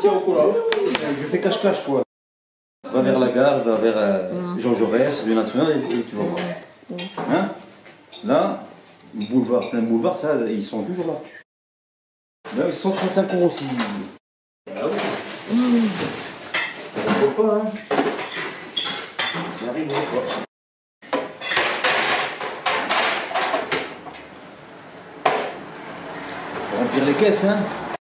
tiens au courant. Je fais cache-cache quoi. Va vers la gare, va vers Jean Jaurès, le National et tu vas voir. Hein? Là, boulevard, plein boulevard, ça, ils sont toujours là. Là, ils sont 135 € aussi. Ah oui. Ça ne pas, hein? Ça arrive quoi. Faut remplir les caisses, hein?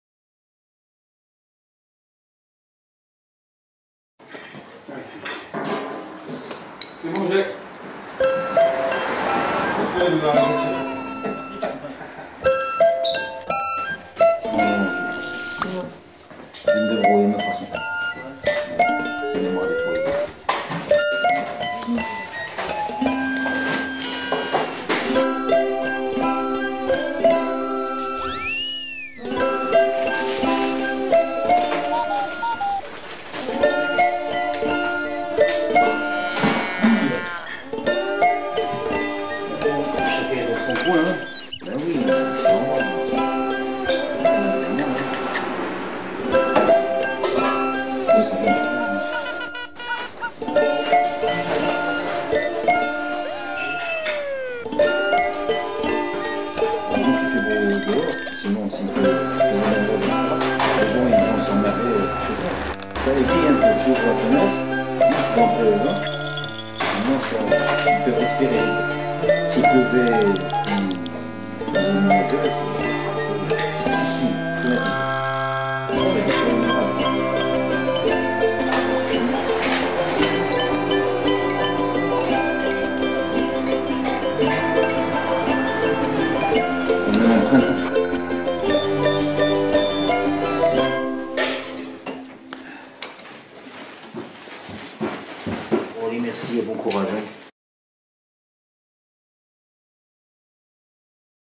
C'est bon, Jacques. Je vais me débrouiller de ma façon. Donnez-moi des fois. Chacun est dans son coin, hein? Ben oui, c'est normal. Sinon, s'il fait les gens ils vont s'emmerder chez eux. Ça écrit un peu, tu ouvres la fenêtre, donc là, sinon ça, ils peuvent respirer. S'il pleuvait, s'il faisait une neige, c'est ici, pneumatique. Merci et bon courage.